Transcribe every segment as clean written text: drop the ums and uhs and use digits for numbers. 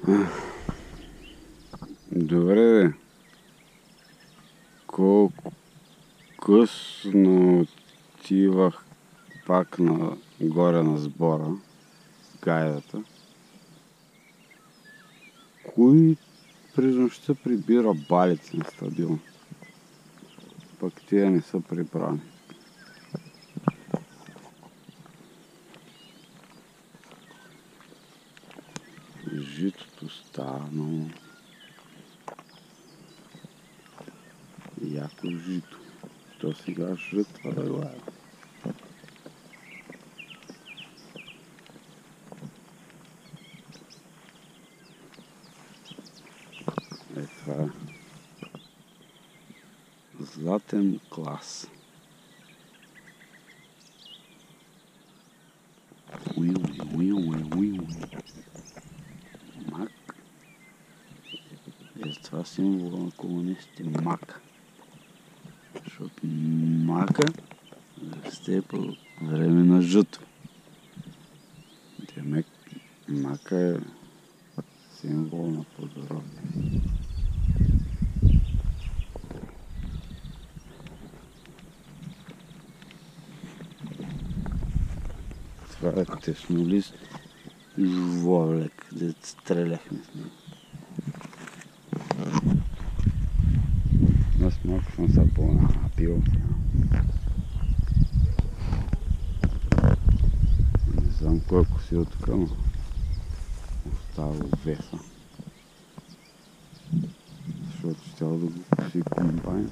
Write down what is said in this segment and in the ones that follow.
Добре, колко късно отивах пак горе на сбора с гайдата. Кой през нощта прибира балици на стадион? Пък тия не са прибрани. Житото става много яко жито. То сега жътва да гледа. Това е златен клас. Мак. Това символа на комунистите. Мак. Защото мака расте по време на жътво. Демек мака е символ на плодородие. Това е теснолист журавлек, дето стреляхме с него. Аз малко съм се по-напил. Не знам кой е косил тук, но остава веса. Защото щял да го коси комбайн.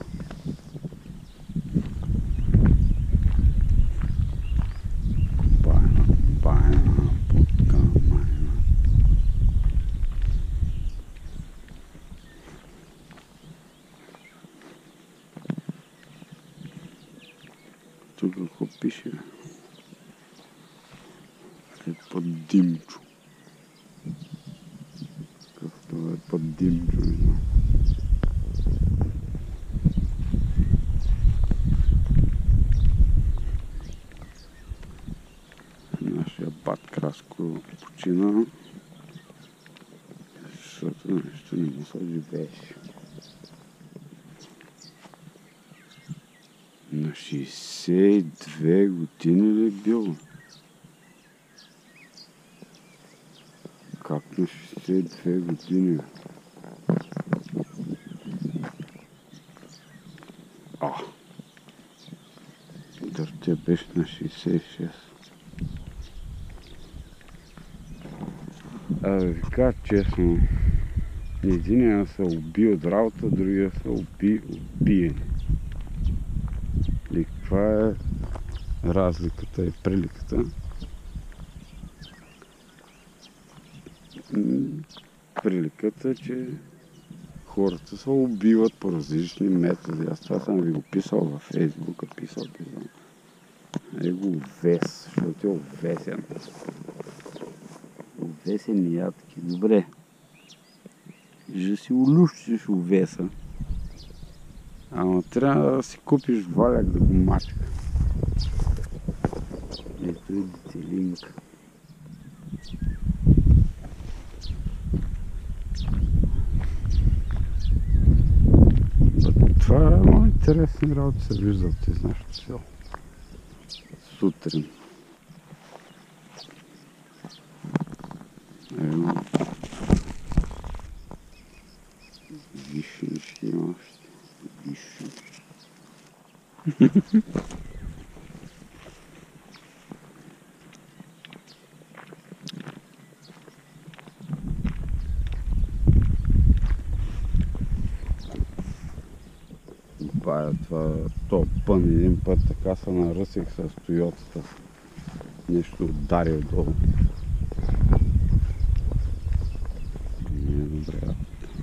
Тук какво пише? Е под Димчо. Какъвто е под Димчо, не знам. Нашия бат Краско почина, защото нещо не му се живееше. На 62 години ли бил? Как на 62 години? Дъртя беше на 66. Ви кажа честно, единия се уби от работа, другия се уби от биене. И каква е разликата и приликата? Приликата е, че хората се убиват по различни методи. Аз това съм ви го писал във Фейсбука, писал. Его вес, защото е овесен. Овесен ядки. Добре. Ще си улющиш овеса. Ама трябва да си купиш валяк да го мачка. Ето и детелинка. Това е много интересни работи се виждат из нашото село. Сутрин. Вишенички има още. Това пън един път така се наръсих с Тойотата. Нещо ударил долу. Не е добре.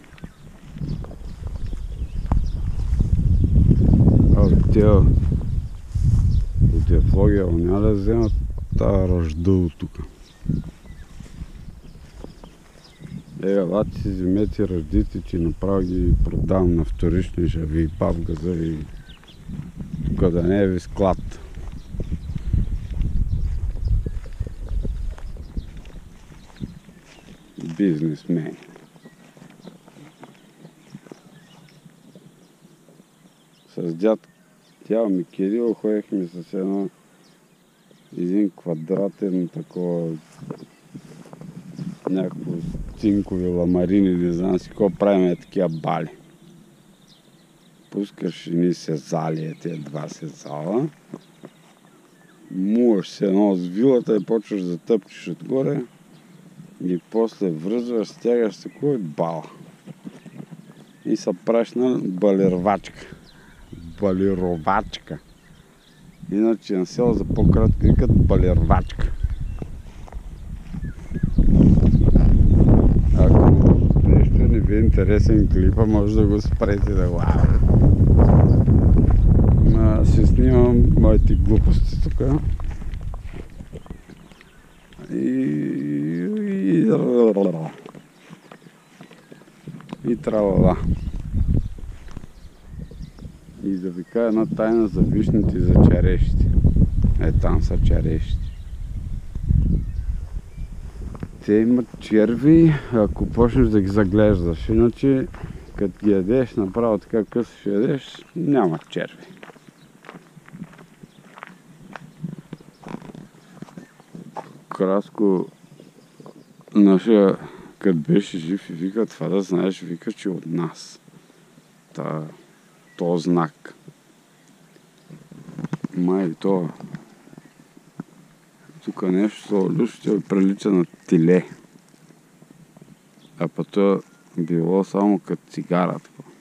Тия влоги, няма да вземат тази ръждъл тук. Елате си вземете ръждите, че направо ги продавам на вторични жави и павгаза и тук да не е ви склад. бизнесмени. С дядо ми Кирил ходихме с един квадратен такова някакво цинкови ламарини, не знам си какво правим такива бали. Пускаш ни сезали, тези два сезала, муваш се едно с вилата и почваш да тъпчеш отгоре и после връзваш, стягаш се кой бала. И се правиш на балервачка. Балеровачка. Иначе на село за по-кратко викат балервачка. Ако нещо не ви е интересен клипа, може да го спрете да го ще снимам моите глупости тук. И тралала. И да ви кажа една тайна за вишните и за черешите. Там са черешите. Те имат черви, ако почнеш да ги заглеждаш. Иначе, като ги ядеш, направо така късно ще ядеш, няма черви. Краско, нашия, като беше жив и вика, това да знаеш, вика, че от нас. То знак. Май то. Тук нещо ще прилича на тиле. А па то било само като цигара.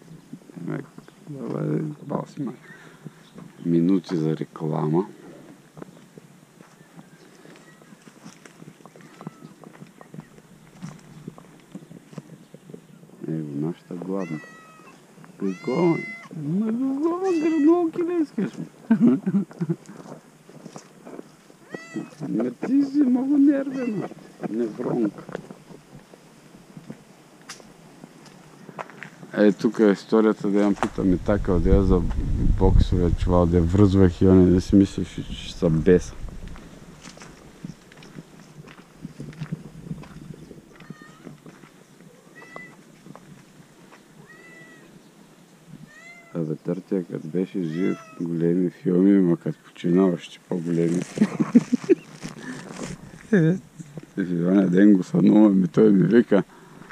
Минути за реклама. Его, нашата гладна. Прикольно. Гръбнолки не искаш. Ти си много нервена. Невронка. Тук е историята да имам питаме така, да за боксове чувал, да връзвах и они да си мислиш, че са беса. Ветъртия, като беше жив, големи филми, ма като почина още по-големи филми. Оня ден го сънувам и той ми вика,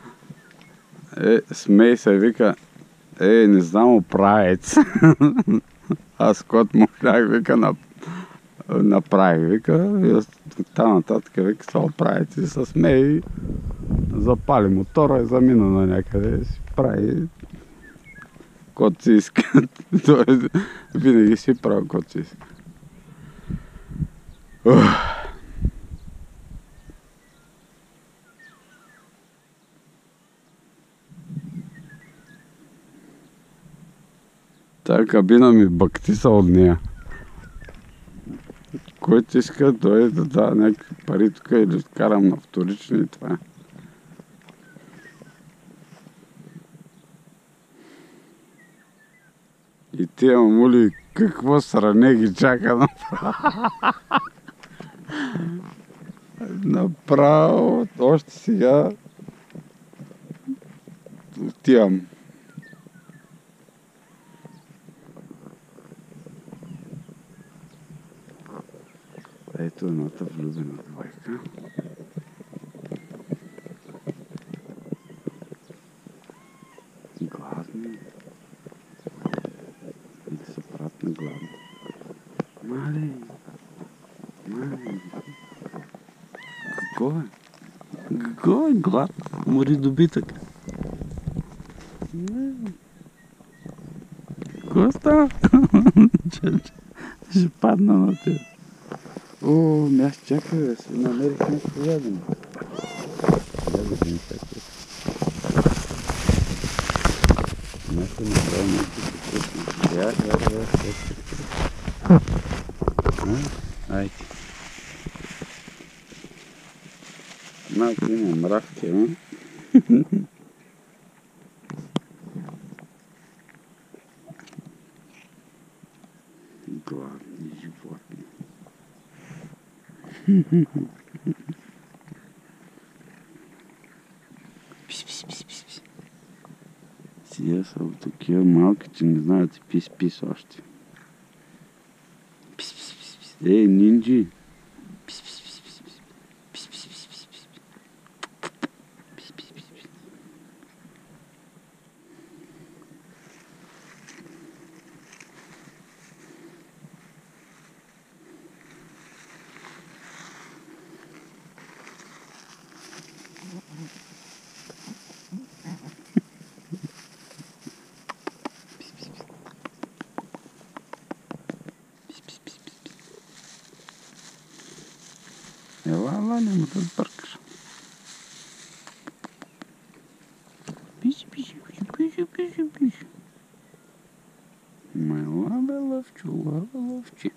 смей се, вика, не знам оправец. Аз кот му шах, вика, направих, вика, и оттам нататък, вика, са оправец и се смей, запали мотора и замина на някъде, си прави кот си иска. Той винаги си прави кот си иска. Тая кабина ми бактиса от нея. Който иска, дойде да дава някакви пари тук и да карам на вторични и това. И тия мамули, какво сране ги чака направо. Направо, още сега отивам. Ето едната влюбена двойка. Гладни. И да се правят на гладни. Мале! Какво е глад? Мори добитък. Какво става? Ще падна на теб. Аз чакай да се намерих нещо ядено. Да видим какво. Нещо направо нещо вкусно. Айде. Малко има мравки, а? Гладни животни. Сия са такива малки, че не знаят и пис-пис още. Ей, нинджи! Ела, няма да бъркаш. Пиши. Ела, бе, лъвче.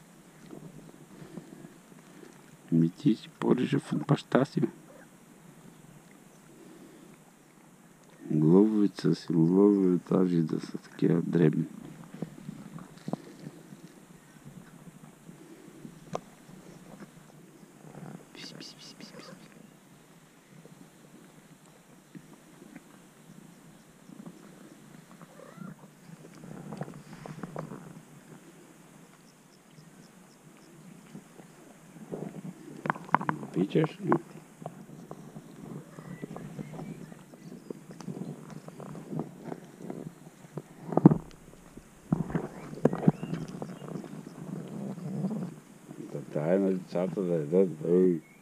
Ми ти си по-режав от баща си. Лъвовица си, лъвове даже да са такива дребни. Обичаш ли? Да дай на децата да ядат.